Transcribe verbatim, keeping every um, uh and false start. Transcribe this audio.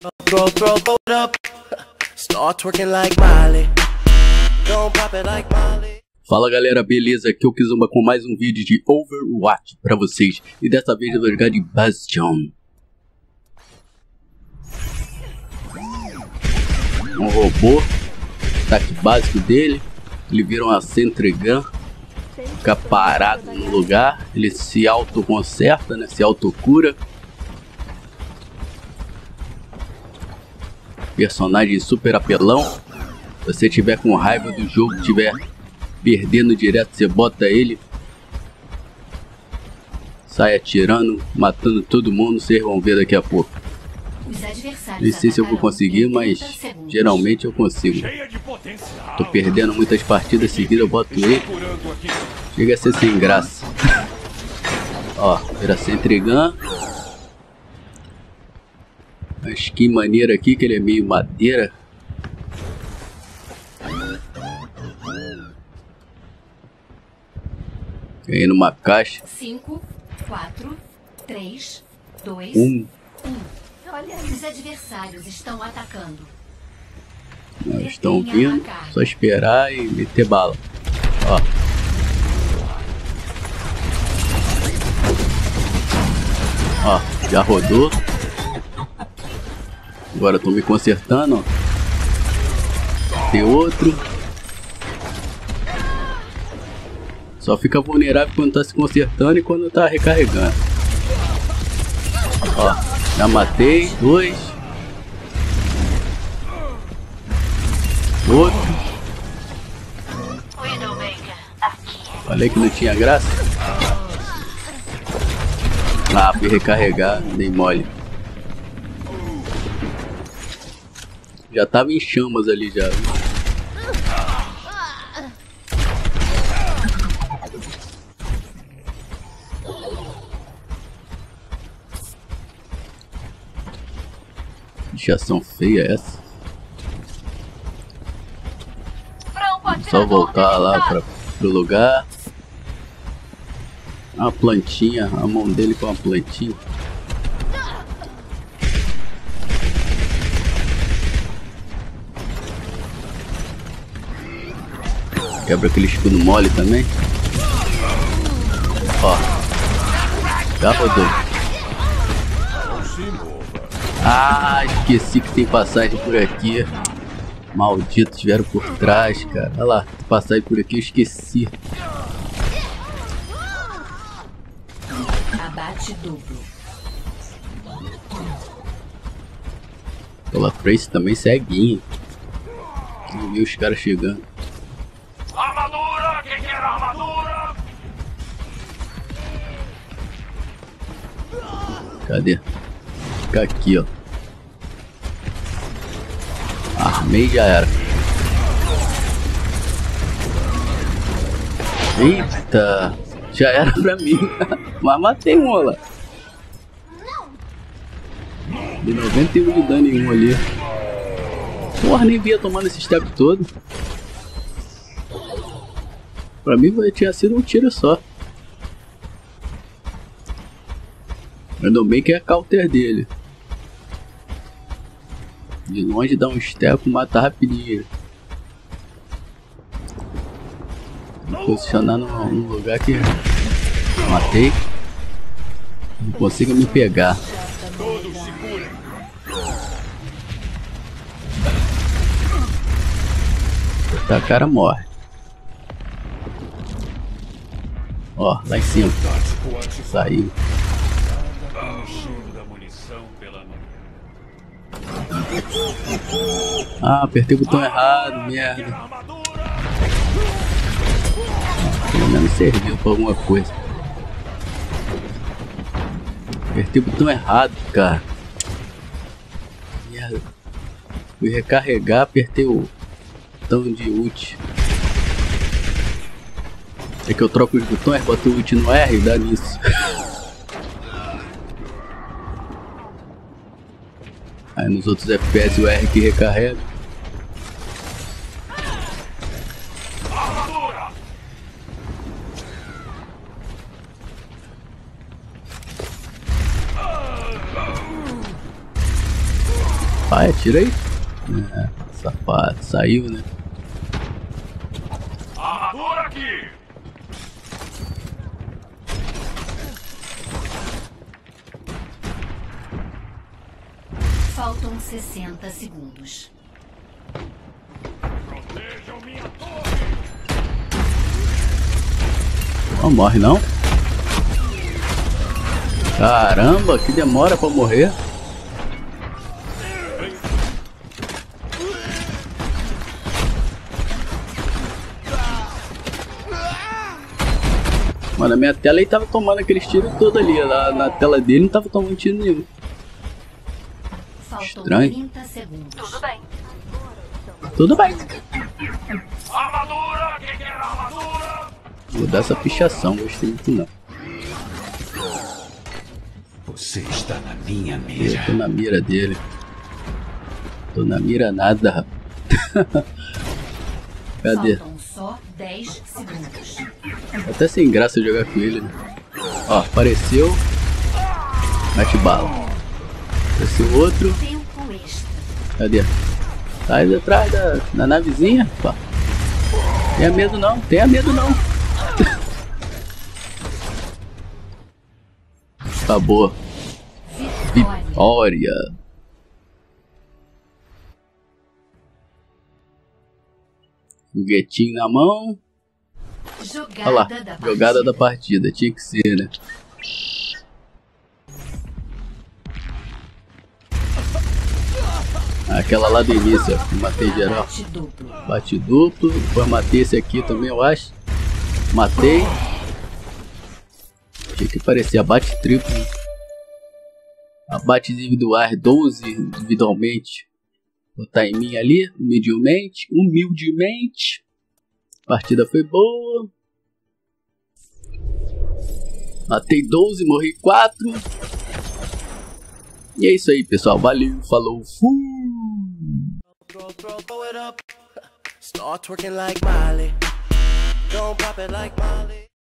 Throw, throw, throw it up. Start twerking like Miley. Don't pop it like Miley. Fala galera, beleza? Aqui é o Kizumba com mais um vídeo de Overwatch pra vocês. E dessa vez eu vou jogar de Bastion. Um robô, ataque básico dele. Ele vira uma Sentry Gun, fica parado no lugar. Ele se autoconserta, né? Se autocura. Personagem super apelão. Se você tiver com raiva do jogo, tiver perdendo direto, você bota ele, sai atirando, matando todo mundo. Vocês vão ver daqui a pouco. Não sei se eu vou conseguir, mas geralmente eu consigo. Tô perdendo muitas partidas seguidas, eu boto ele. Chega a ser sem graça. Ó, vira Sentry Gun. Uma skin maneira aqui, que ele é meio madeira. Ganhei numa caixa. cinco, quatro, três, dois, um. um. Olha, os adversários estão atacando. Não, estão vindo. Só esperar e meter bala. Ó. Ó, já rodou. Agora tô me consertando, ó. Tem outro. Só fica vulnerável quando tá se consertando e quando tá recarregando. Ó, já matei dois. Outro. Falei que não tinha graça. Ah, fui recarregar, dei mole. Já tava em chamas ali já. Ação feia essa. Só voltar lá para pro lugar. Uma plantinha, a mão dele com uma plantinha. Quebra aquele escudo mole também. Ó, já rodou. Ah, esqueci que tem passagem por aqui. Maldito, tiveram por trás, cara. Olha lá, tem passagem por aqui, eu esqueci. Abate duplo. Pela Trace também ceguinho. Não vi os caras chegando. Armadura! Quem quer armadura? Cadê? Fica aqui, ó. Armei e já era. Eita! Já era pra mim. Mas matei um lá. De noventa e um de dano em um ali. Porra, nem via tomando esse step todo. Pra mim tinha sido um tiro só. Ainda bem que é a counter dele. De longe dá um step, mata rapidinho. Vou posicionar num, num lugar que matei. Não consigo me pegar. Tá, cara morre. Ó, lá em cima. Saiu. Ah, apertei o botão errado, merda. Pelo menos serviu pra alguma coisa. Apertei o botão errado, cara. Merda. Fui recarregar, apertei o botão de ult. É que eu troco os botões, boto o ult no R e dá nisso. Aí nos outros F P S o R que recarrega. Vai, atira aí. É, safado, saiu, né? Armadura aqui! Faltam sessenta segundos. Protejam minha torre! Não morre não. Caramba, que demora pra morrer. Mano, a minha tela aí tava tomando aqueles tiros todos ali. Na, na tela dele não tava tomando tiro nenhum. Estranho. trinta segundos. Tudo bem. Tudo bem. Armadura! Quem quer armadura? Vou dar essa pichação, gostei muito não. Você está na minha Eu mira. tô na mira dele. Tô na mira nada, rapaz. Cadê? Faltam só dez segundos. Até sem graça jogar com ele, né? Ó, apareceu. Mete bala. Apareceu outro. Tempo extra. Cadê? Tá aí atrás da, da navezinha. Pá. Tenha medo não, tenha medo não. Acabou. Vitória. Vitória. Foguetinho na mão. Jogada Olha lá, da jogada partida. da partida. Tinha que ser, né? Aquela lá do início, ó, que matei geral. Bate duplo. Bate duplo. Depois matei esse aqui também, eu acho. Matei. Tinha que parecer abate triplo. Abate individuais, doze individualmente. Botar em mim ali, humildemente. Humildemente. A partida foi boa. Matei doze, morri quatro. E é isso aí, pessoal. Valeu, falou, fui! Throw, throw, throw it up. Start twerking like Miley. Don't pop it like Miley.